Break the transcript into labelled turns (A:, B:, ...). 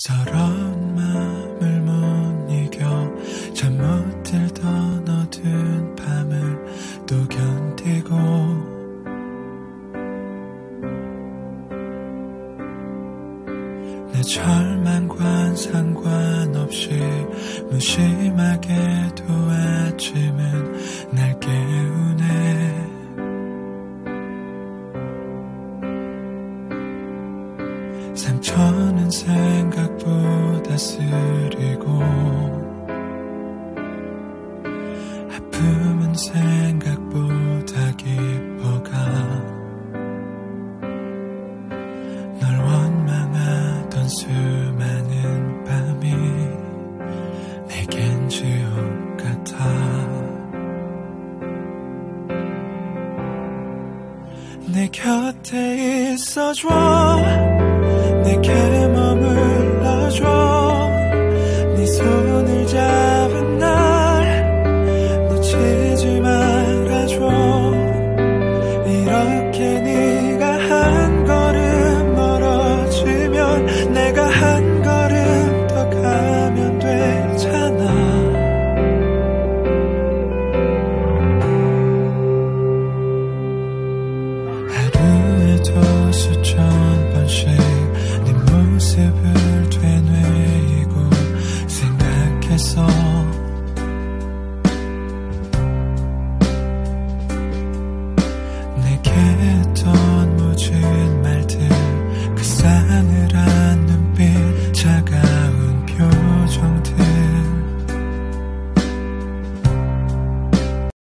A: 서러운 마음을 못 이겨 잠 못 들던 어두운 밤을 또 견디고 내 절망과 상관없이 무심하게도 아침은 날 깨우네. 상처는 생각보다 쓰리고 아픔은 생각보다 깊어가 널 원망하던 수많은 밤이 내겐 지옥 같아. 내 곁에 있어줘. 내게 머물러줘. 네 손을 잡은 날 놓치지 말아줘. 이렇게 네가 한 걸음 멀어지면 내가 한 걸음 더 가면 되잖아. 하루에도 수천 번씩 모습을 되뇌이고 생각했어.